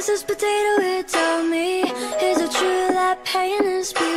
Mrs. Potato Head told me, is it true that pain is beautiful?